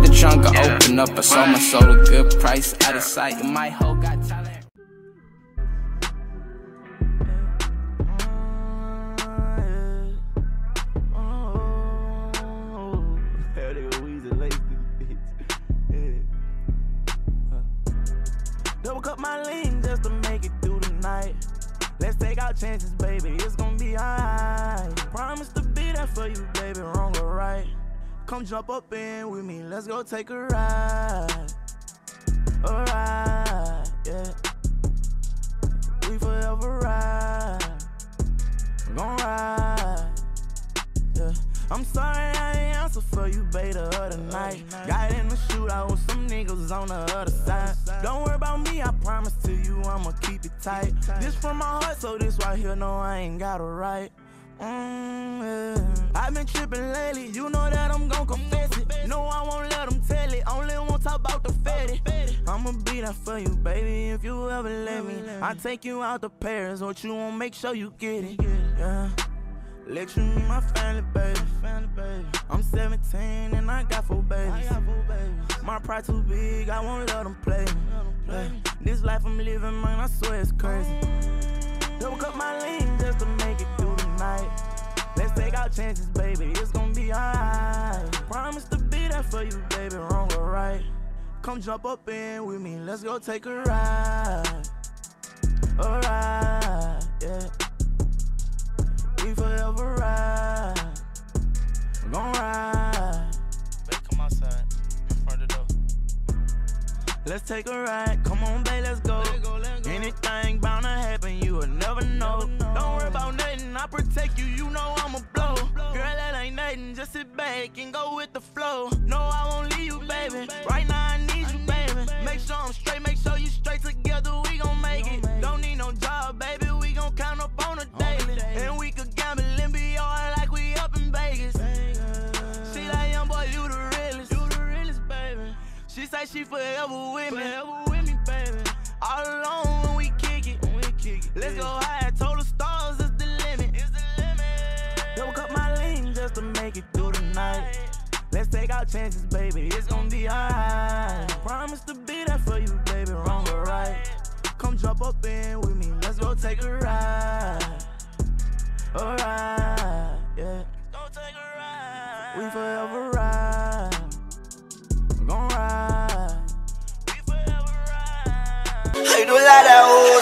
the trunk, I open up, I sold my soul a good price. Out of sight, and my hoe got talent. Double cup my lean just to make it through the night. Let's take our chances, baby, it's gonna be alright. Promise to be there for you, baby, wrong or right. Come jump up in with me, let's go take a ride. Alright, yeah. We forever ride. We gon' ride, yeah. I'm sorry I ain't answer for you, baby, the other night. Got in the shootout with some niggas on the other side. Don't worry about me, I promise to you I'ma keep it tight. This from my heart, so this right here, no, I ain't got it right. Yeah. I've been tripping lately, you know that I'm gon' confess it. No, I won't let them tell it, only won't talk about the fatty. I'ma be there for you, baby, if you ever let me. I take you out to Paris, what you want, make sure you get it. Yeah. Let you meet my family, baby. I'm 17 and I got 4 babies. My pride too big, I won't let them play me. This life I'm living, man, I swear it's crazy. Double cup my lean just to make it through the night. Let's take our chances, baby, it's gonna be alright. Promise to be there for you, baby, wrong or right. Come jump up in with me, let's go take a ride. Alright, yeah. We forever ride. We gon' ride. Babe, come outside, in front of the door. Let's take a ride, come on, babe, let's go. Anything bound to happen, you will never know. Don't worry about nothing, I protect you, you know I'ma blow. Girl, that ain't nothing, just sit back and go with the flow. No, I won't leave you, baby. Right now I need you, baby. Make sure I'm straight, make sure you straight together, we gon' make it. Don't need no job, baby, we gon' count up on a daily. And we could gamble and be alright like we up in Vegas. She like, young boy, you the realest, baby. She say she forever with me, baby. All alone when we kick it. Let's go high, total stars is the limit. Double cup my lean just to make it through the night. Let's take our chances, baby, it's gonna be alright. Promise to be there for you, baby, wrong or right. Come jump up in with me, let's go take a ride. Alright, yeah. Go take a ride. We forever ride. We gon' ride. We forever ride. I do like that.